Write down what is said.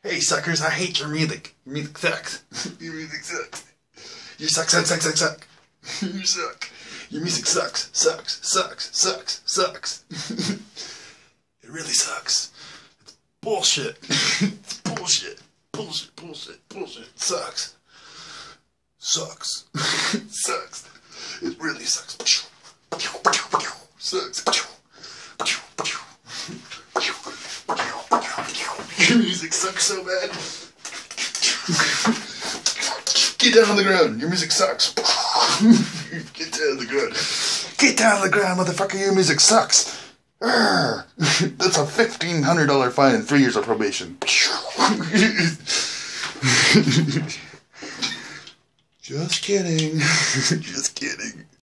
Hey suckers, I hate your music. Your music sucks. Your music sucks. You suck. You suck. Your music sucks. It really sucks. It's bullshit. It's bullshit. Bullshit. Sucks. Sucks. It really sucks. Sucks. Your music sucks so bad. Get down on the ground. Your music sucks. Get down on the ground. Get down on the ground, motherfucker. Your music sucks. That's a $1,500 fine and 3 years of probation. Just kidding. Just kidding.